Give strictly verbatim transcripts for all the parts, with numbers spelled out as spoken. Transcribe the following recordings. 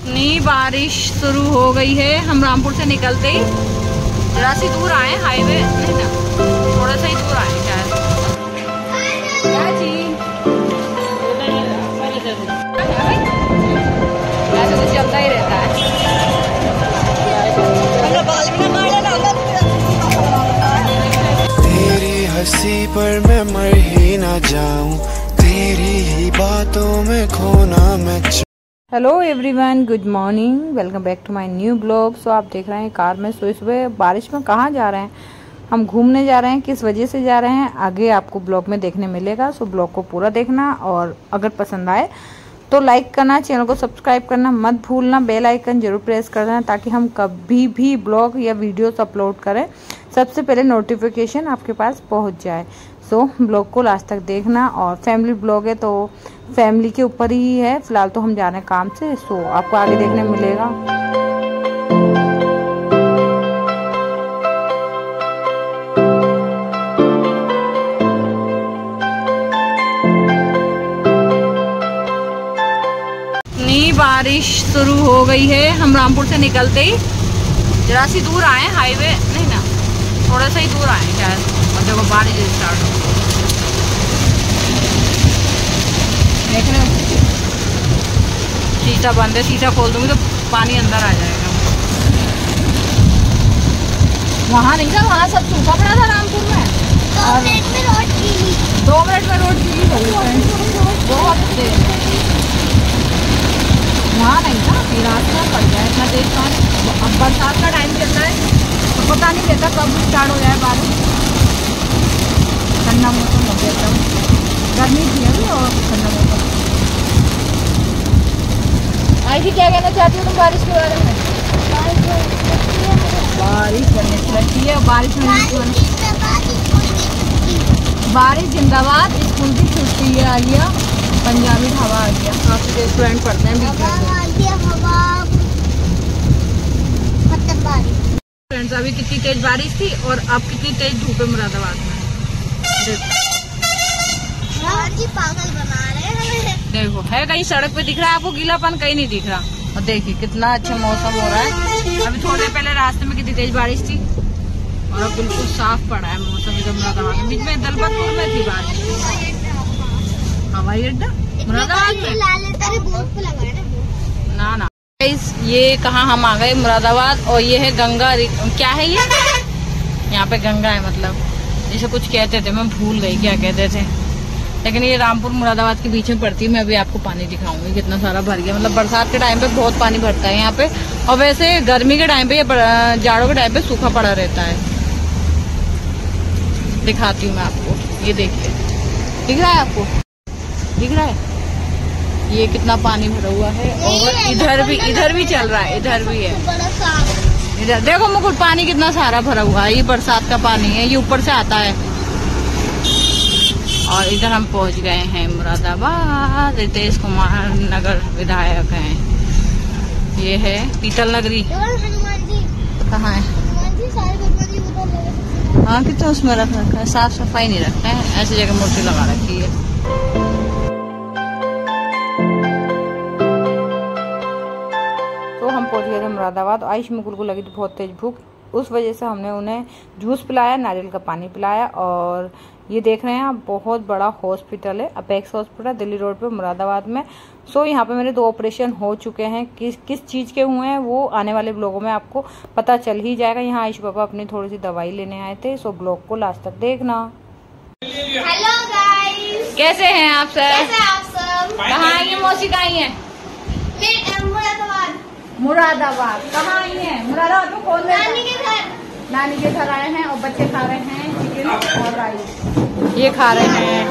इतनी बारिश शुरू हो गई है। हम रामपुर से निकलते ही जरा सी दूर आए, हाईवे नहीं ना, थोड़ा सा ही दूर आए शायद। क्या चीज ऐसा तो चलता ही रहता है। तेरी हंसी पर मैं मर ही ना जाऊं, तेरी ही बातों में खोना मैं। Hello everyone, good morning, welcome back to my new blog. So आप देख रहे हैं कार में सुबह सुबह बारिश में कहाँ जा रहे हैं, हम घूमने जा रहे हैं। किस वजह से जा रहे हैं आगे आपको ब्लॉग में देखने मिलेगा। सो ब्लॉग को पूरा देखना और अगर पसंद आए तो लाइक करना, चैनल को सब्सक्राइब करना मत भूलना, बेल आइकन जरूर प्रेस कर देना ताकि हम कभी भी ब्लॉग या वीडियोस अपलोड करें सबसे पहले नोटिफिकेशन आपके पास पहुंच जाए। सो so, ब्लॉग को लास्ट तक देखना। और फैमिली ब्लॉग है तो फैमिली के ऊपर ही है, फिलहाल तो हम जा रहे हैं काम से। सो so, आपको आगे देखने मिलेगा। इतनी बारिश शुरू हो गई है। हम रामपुर से निकलते ही जरा सी दूर आए, हाईवे नहीं ना, थोड़ा सा ही दूर आए शायद, और देखो बारिश स्टार्ट हो। देख रहे हो शीशा बंद है, शीशा खोल दूंगी तो पानी अंदर आ जाएगा। वहाँ नहीं था, वहाँ सब सूखा पड़ा था रामपुर में। दो मिनट में रोड गीली, दो मिनट में रोड गीली बहुत तेज। वहाँ नहीं था, रास्ता पड़ गया इतना तेज पानी। अब बरसात का टाइम चल रहा है तो पता नहीं रहता कब स्टार्ट हो जाए बारिश। ठंडा मौसम हो गया, गर्मी थी अभी और ठंडा मौसम। आई थी, क्या कहना चाहती हो तुम बारिश के बारे में? बारिश बनने से लगती है, बारिश में बारिश जिंदाबाद, स्कूल की छुट्टी आ गया, पंजाबी हवा आ गया। काफी स्टूडेंट पढ़ते हैं बीच फ्रेंड्स। अभी कितनी तेज बारिश थी और अब कितनी तेज धूप है मुरादाबाद में। पागल बना रहे हैं। देखो है कहीं सड़क पे दिख रहा है आपको गीलापन, कहीं नहीं दिख रहा। और देखिए कितना अच्छा मौसम हो रहा है। अभी थोड़ी देर पहले रास्ते में कितनी तेज बारिश थी और अब बिल्कुल साफ पड़ा है मौसम एकदम मुरादाबाद में। बीच में दलपतपुर में थी बारिश। हवाई अड्डा मुरादाबाद में ना ना। ये कहाँ हम आ गए मुरादाबाद, और ये है गंगा, क्या है ये, यहाँ पे गंगा है, मतलब जैसे कुछ कहते थे, मैं भूल गई क्या कहते थे, लेकिन ये रामपुर मुरादाबाद के बीच में पड़ती है। मैं अभी आपको पानी दिखाऊंगी कितना सारा भर गया। मतलब बरसात के टाइम पे बहुत पानी भरता है यहाँ पे, और वैसे गर्मी के टाइम पे या जाड़ों के टाइम पे सूखा पड़ा रहता है। दिखाती हूँ मैं आपको, ये देखिए, दिख रहा है आपको, दिख रहा है ये कितना पानी भरा हुआ है। और इधर भी इधर भी चल रहा है, इधर भी है, इधर देखो मुकुट, पानी कितना सारा भरा हुआ है। ये बरसात का पानी है, ये ऊपर से आता है। और इधर हम पहुंच गए हैं मुरादाबाद। रितेश कुमार नगर विधायक हैं। ये है पीतल नगरी। कहाँ है? हाँ कितना उसमें रख रखा है, साफ सफाई नहीं रखा है, ऐसी जगह मूर्ति लगा रखी है। तो हम पहुंच गए थे मुरादाबाद। आयुष मुकुल को लगी थी बहुत तेज भूख, उस वजह से हमने उन्हें जूस पिलाया, नारियल का पानी पिलाया। और ये देख रहे हैं आप, बहुत बड़ा हॉस्पिटल है, अपेक्स हॉस्पिटल, दिल्ली रोड पे मुरादाबाद में। सो यहाँ पे मेरे दो ऑपरेशन हो चुके हैं। किस किस चीज़ के हुए हैं वो आने वाले ब्लॉगों में आपको पता चल ही जाएगा। यहाँ आयुष पापा अपनी थोड़ी सी दवाई लेने आए थे। सो ब्लॉग को लास्ट तक देखना। हेलो गाइस, कैसे हैं आप सर? कैसे आप सब? कहाँ आई है मौसी? कहाँ आई है? मुरादाबाद। मुरादाबाद कहाँ आई है? मुरादाबाद में कौन? नानी के घर। नानी के घर आए हैं और बच्चे खा रहे हैं चिकन और राइस, ये खा रहे हैं।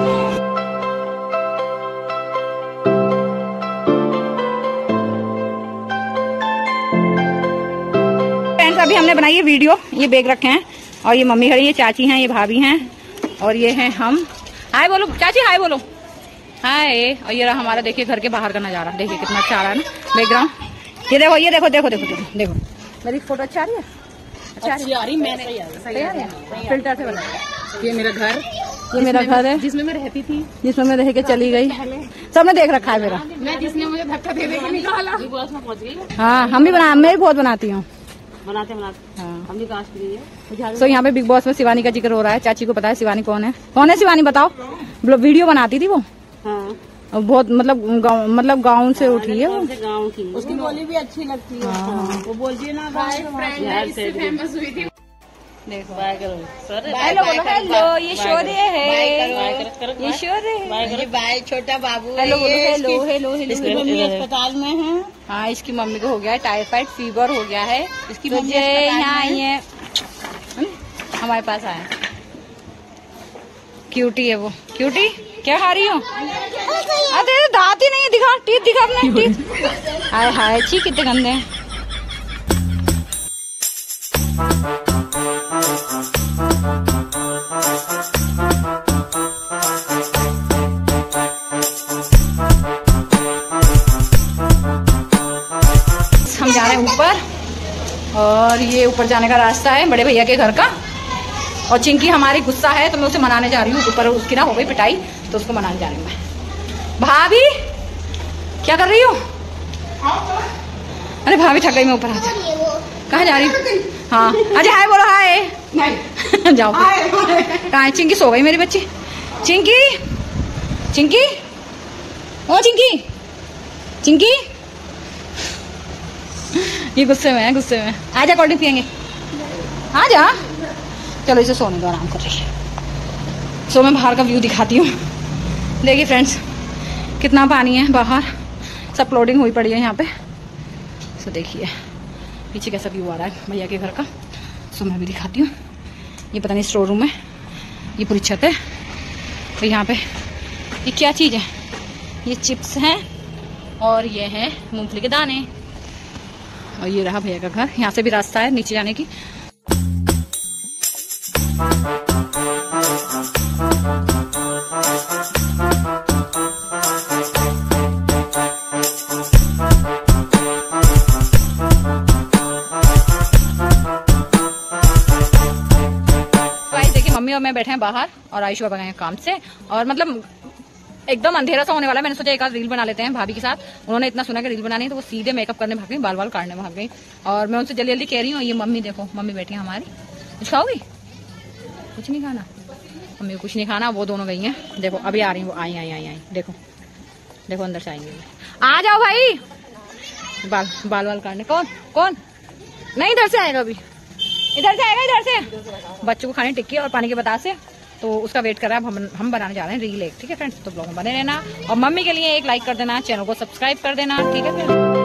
फ्रेंड्स अभी हमने बनाई है वीडियो, ये बैग रखे हैं और ये मम्मी खड़ी है, चाची हैं, ये भाभी हैं और ये हैं हम। हाय बोलो चाची, हाय बोलो, हाय। और ये रहा हमारा, देखिए घर के बाहर का नजारा, देखिए कितना अच्छा आ रहा है ना बैकग्राउंड। ये देखो, ये देखो देखो देखो देखो देखो मेरी फोटो अच्छा आ रही है, अच्छा आ रही, मैंने सही आ रही है, फिल्टर से बनाया। ये मेरा घर, ये मेरा घर है जिसमें मैं रहती थी, जिसमें मैं रह के चली गई। सबने देख रखा है मेरा। मैं जिसने मुझे धक्का दे दे के निकाला। पहुंच गई। हाँ हम भी बना मैं भी बहुत बनाती हूँ। बनाते बनाते हाँ हम भी काश के लिए। सो यहाँ पे बिग बॉस में शिवानी का जिक्र हो रहा है। चाची को पता है शिवानी कौन है? कौन है शिवानी बताओ? वीडियो बनाती थी वो। हाँ बहुत मतलब गाँव मतलब गाँव से उठी है वो। गाँव की उसकी बोली भी अच्छी लगती है। हाँ। वो बोलती है ना फेमस हुई थी। देखो बाय करो सर। हेलो हेलो ये शोरे है ये शोरे है। बाय छोटा बाबू। Hello hello hello hello. Mummy अस्पताल में है। हाँ इसकी मम्मी को हो गया है टाइफाइड फीवर हो गया है। इसकी मम्मी यहाँ आई है हमारे पास आया। क्यूटी है वो। क्यूटी क्या खा रही हो? अरे दांत ही नहीं है। दिखा टीथ दिखा अपने टीथ। हाय हाय छी कितने गंदे हैं। हम जा रहे हैं ऊपर और ये ऊपर जाने का रास्ता है बड़े भैया के घर का। और चिंकी हमारी गुस्सा है तो मैं उसे मनाने जा रही हूँ। ऊपर उसकी ना हो गई पिटाई तो उसको मनाने जा रही हूँ मैं। भाभी क्या कर रही हो? अरे भाभी थक गई मैं ऊपर। आज कहाँ जा रही हूँ? हाँ अजय हाय बोलो हाय। जाओ कहाँ? चिंकी सो गई मेरी बच्ची। चिंकी चिंकी ओ चिंकी चिंकी ये गुस्से में है गुस्से में। आजा कोल्ड ड्रिंक पियेंगे। आ जा। चलो इसे सोने दो आराम कर रही है। सो मैं बाहर का व्यू दिखाती हूँ। देखिए फ्रेंड्स कितना पानी है बाहर। सब फ्लोटिंग हुई पड़ी है यहाँ पे। सो देखिए पीछे कैसा व्यू आ रहा है भैया के घर का। सो मैं भी दिखाती हूँ। ये पता नहीं स्टोर रूम है। ये पूरी छत है। तो यहाँ पे ये क्या चीज़ है? ये चिप्स हैं और ये है मूंगफली के दाने। और ये रहा भैया का घर। यहाँ से भी रास्ता है नीचे जाने की। मम्मी और मैं बैठे हैं बाहर और आयुष बाबा गए हैं काम से। और मतलब एकदम अंधेरा सा होने वाला है। मैंने सोचा एक आध रील बना लेते हैं भाभी के साथ। उन्होंने इतना सुना कि रील बनानी है तो वो सीधे मेकअप करने भाग गई, बाल बाल काटने भाग गई। और मैं उनसे जल्दी जल्दी कह रही हूँ। ये मम्मी देखो मम्मी बैठी है हमारी। कुछ खाओगी? कुछ नहीं खाना? मम्मी को कुछ नहीं खाना। वो दोनों गई हैं। देखो अभी आ रही वो आई आई आई आई देखो देखो अंदर से आएंगे। आ जाओ भाई। बाल बाल बाल काटने। कौन कौन? नहीं इधर से आएगा अभी। इधर से आएगा इधर से। बच्चों को खाने टिक्की और पानी के बतासे तो उसका वेट कर रहा है। हम हम बनाने जा रहे हैं रील एक। ठीक है फ्रेंड्स तो ब्लॉग में बने रहना। और मम्मी के लिए एक लाइक कर देना, चैनल को सब्सक्राइब कर देना। ठीक है फिर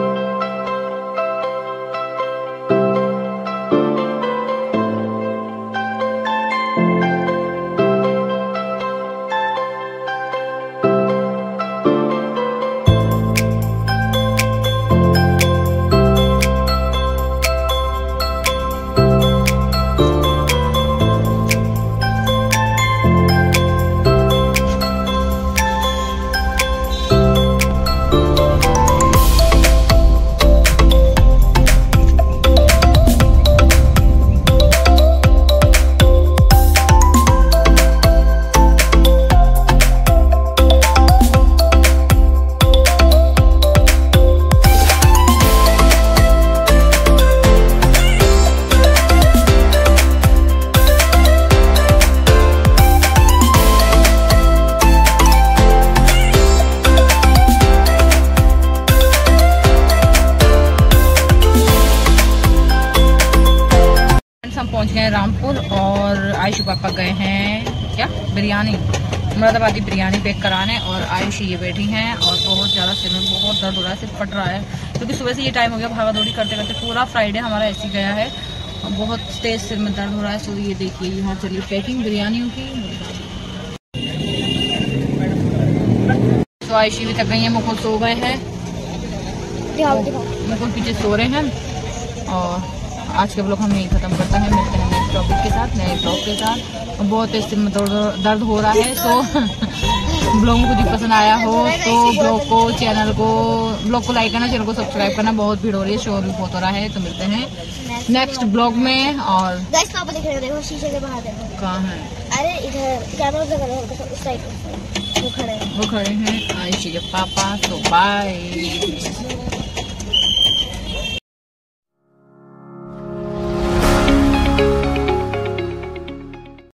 पहुंच गए रामपुर और आयुषी पापा गए हैं क्या बिरयानी मुरादाबादी बिरयानी पैक कराने। और आयुषी ये बैठी हैं और बहुत ज़्यादा सिर में बहुत दर्द हो रहा है, सिर फट रहा है क्योंकि सुबह से ये टाइम हो गया भागा दौड़ी करते करते। पूरा फ्राइडे हमारा ऐसे गया है और बहुत तेज सिर में दर्द हो रहा है। सो ये देखिए यहाँ चलिए पैकिंग बिरयानियों की। तो आयुषी भी थक गई है, मुकुल सो गए हैं, मुकुल पीछे सो रहे हैं। और आज के ब्लॉग हम यही खत्म करते हैं। मिलते हैं नेक्स्ट टॉपिक के साथ, नए ब्लॉग के साथ। और बहुत तेज सिर में दर्द हो रहा है। तो ब्लॉग में कुछ पसंद आया हो तो ब्लॉग को चैनल को ब्लॉग को लाइक करना, चैनल को सब्सक्राइब करना। बहुत भीड़ हो रही है, शोर भी बहुत हो रहा है। तो मिलते हैं नेक्स्ट ब्लॉग में। और गाइस पापा दिख रहे हैं, देखो शीशे के बाहर देखो कहाँ है? अरे इधर कैमरा उधर करो, उस साइड वो खड़े हैं। वो खड़े हैं आयुषी के पापा। तो बाय।